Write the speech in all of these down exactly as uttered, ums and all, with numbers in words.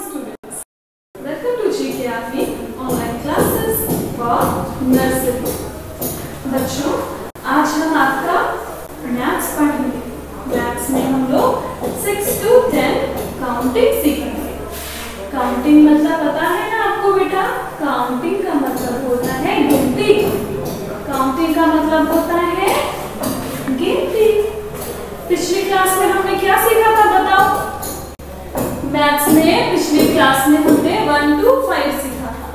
students, welcome to G K R P online classes for nursery। बच्चों, आज हम आपका मैथ्स पढ़ेंगे। मैथ्स में हम लोग सिक्स टू टेन काउंटिंग सीखेंगे। काउंटिंग मतलब पता है ना आपको बेटा? काउंटिंग का मतलब होता है गिनती। काउंटिंग का मतलब होता है गिनती। पिछली क्लास में हमने क्या सीखा था बताओ? मैथ्स में पिछली क्लास में हमने वन टू फाइव सीखा था।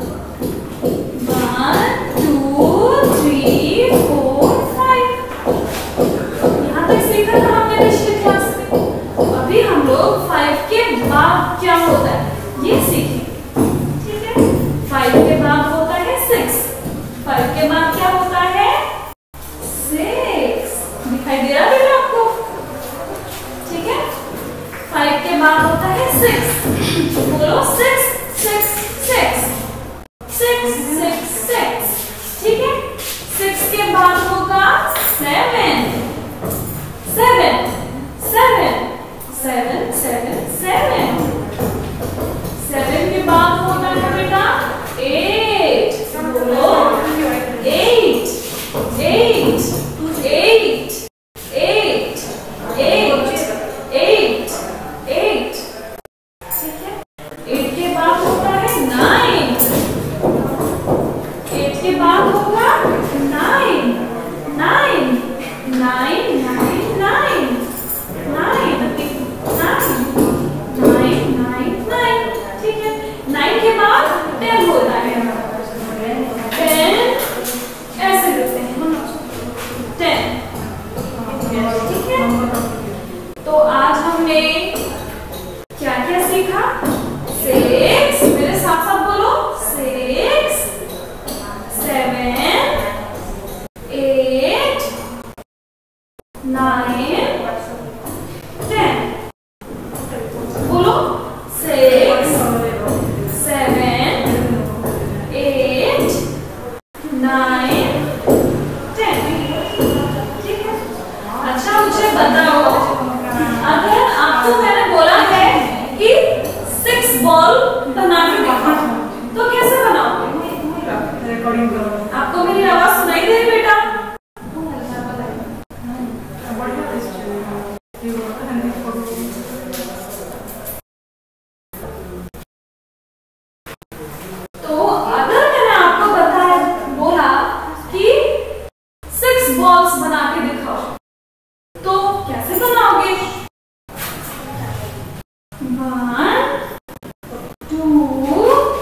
One two three four five, यहाँ तक सीखा था हमने पिछली क्लास में। अभी हम लोग फाइव के बाद क्या होता है ये सीखेंगे। ठीक है, फाइव के बाद होता है सिक्स। फाइव के बाद क्या होता है? सिक्स। दिखाई दे रहा है आपको? ठीक है, फाइव के बाद होता है सिक्स। बोलो six six six six six six. ठीक है, सिक्स के बाद होगा seven seven seven seven seven seven. Seven के बाद होता है बेटा एट। बोलो eight eight eight eight eight eight eight. ठीक है, एट के बाद होता है नाइन। एट के बाद होगा nine nine nine nine nine nine nine nine nine. ठीक है, नाइन के बाद टेन होता है। टेन ऐसे लिखते हैं टेन। ठीक है, तो आज हमने क्या क्या सीखा? सिक्स, मेरे साथ साथ बोलो six, seven, eight, nine, ten. बोलो six, seven, eight, nine, ten. ठीक है, अच्छा मुझे बताओ, अगर आपको मैंने बोला है कि सिक्स बॉल बना के दिखाओ तो कैसे बनाओगे? रिकॉर्डिंग करो। आपको मेरी आवाज सुनाई दे रही बेटा? तो अगर मैंने आपको बताया बोला कि सिक्स बॉल्स बना के दिखाओ तो कैसे बनाओगे? One two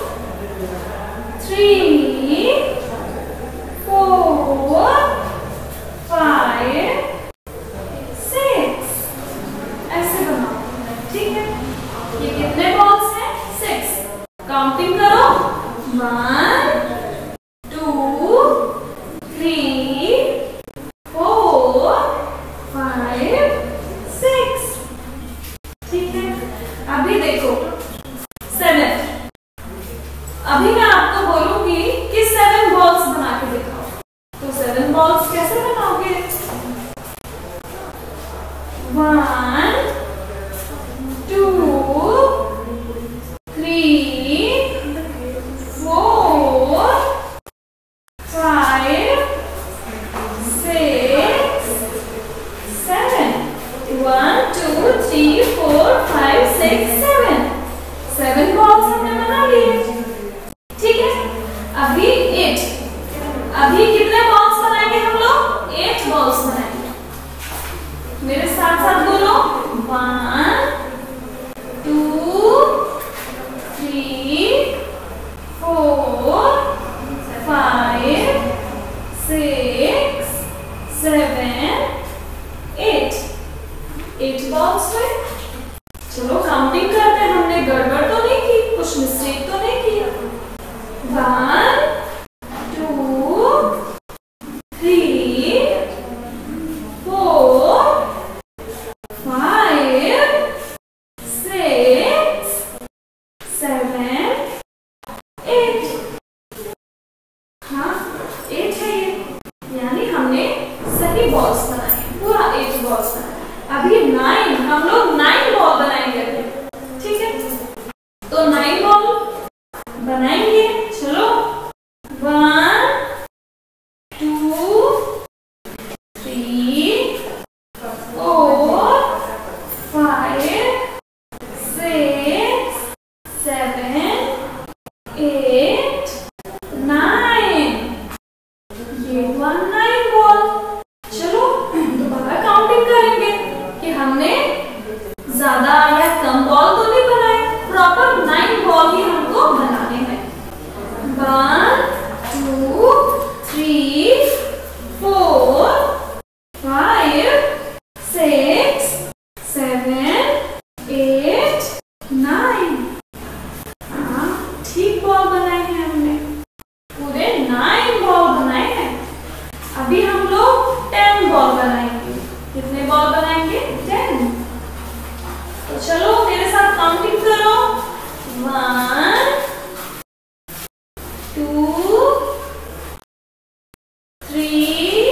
three four five six, ऐसे बनाओ। ठीक है, ये कितने बॉल्स हैं? सिक्स। काउंटिंग करो। One two three four five six. ठीक है, अभी देखो सेवन। अभी मैं आपको बोलूंगी कि सेवन बॉल्स बना के दिखाओ, तो सेवन बॉल्स कैसे बनाओगे? One two three four five six seven. One two three four five six seven. Seven balls हमने बना लिए। ठीक है, अभी एट। अभी कितने बॉल्स बनाएंगे हम लोग? एट बॉल्स बनाएंगे। मेरे साथ साथ बोलो one two three four five six seven eight. Eight balls हुए। चलो काउंटिंग करते हैं। हमने गड़बड़ तो नहीं की? कुछ मिस्टेक तो नहीं की? One two three four five six seven eight. हाँ, एट है ये, यानी हमने सही बॉल्स बनाए, पूरा एट बॉल्स बनाए। अभी नाइन, हम लोग नाइन बॉल बनाएंगे। ठीक है, तो नाइन बनाएंगे। चलो, one two three four five six seven eight nine. ये हुआ नाइन बॉल। चलो दोबारा काउंटिंग करेंगे कि हमने ज्यादा या कम बॉल तो नहीं बनाए, प्रॉपर नाइन बॉल ही हमको बनाने हैं। One two three four five six seven eight nine. हाँ, ठीक बॉल बनाए हैं हमने, पूरे नाइन बॉल बनाए हैं। अभी हम लोग टेन बॉल बनाएंगे। कितने बॉल बनाएंगे? टेन। तो चलो मेरे साथ काउंटिंग करो। One two three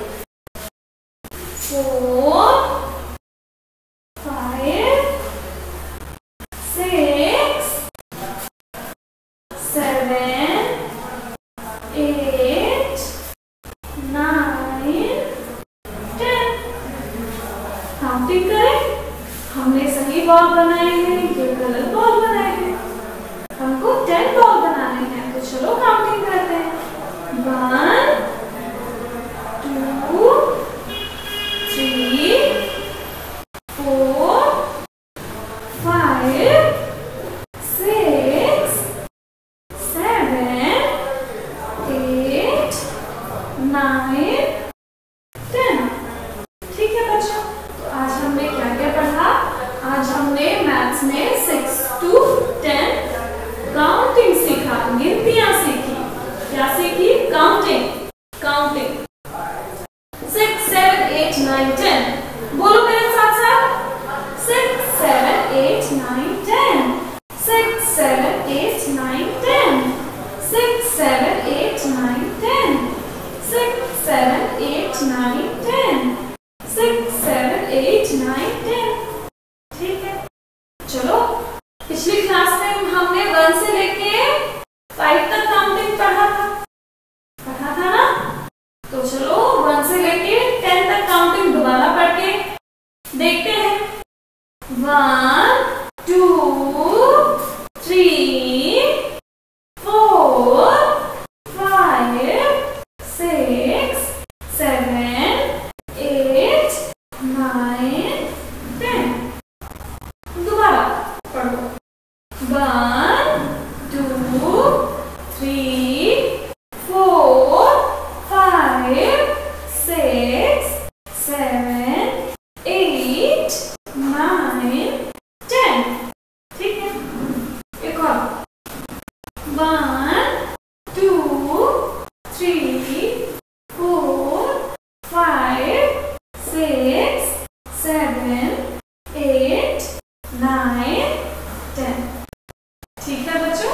four five six seven eight nine ten. Counting करें। हमने सही बॉल बनाए हैं, ये गलत बॉल बनाए हैं। हमको टेन बॉल बनाने हैं, तो चलो काउंटिंग करते हैं। One two three four five six seven eight nine ten. ठीक है बच्चों, तो आज हमने क्या क्या पढ़ा? आज हमने मैथ्स में सिक्स टू टेन काउंटिंग सीखा, गिनतियां सीखी। क्या सीखी? Counting. Counting six seven eight nine ten. बोलो मेरे साथ साथ। Six seven eight nine ten. Six seven eight nine ten. Six seven eight nine ten. Six seven eight nine ten. Six seven eight nine ten. ठीक है, चलो पिछली class में हमने वन से लेके फाइव तक काउंटिंग पढ़ा था पढ़ा था ना? तो चलो वन से लेके टेन तक काउंटिंग दोबारा पढ़ के देखते हैं। One two three four five six seven eight nine ten. दोबारा पढ़ो। One two three four five six seven eight nine ten. ठीक है, एक और। One two three four five six seven eight nine ten. ठीक है बच्चों,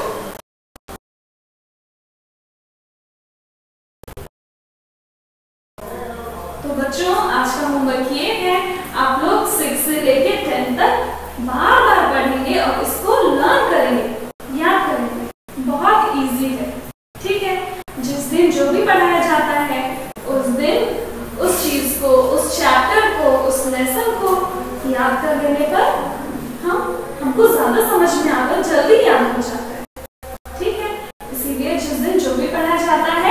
तो बच्चों आज का होमवर्क ये है, आप लोग सिक्स से लेके टेन तक बार बार पढ़ेंगे और इसको लर्न करेंगे, याद करेंगे। बहुत इजी है। ठीक है, जिस दिन जो भी पढ़ाया जाता है उस दिन उस चीज को, उस चैप्टर को, उस लेसन को याद कर लेने पर हम हमको ज्यादा समझ में आता है, जल्दी याद हो जाता है। ठीक है, इसीलिए जिस दिन जो भी पढ़ाया जाता है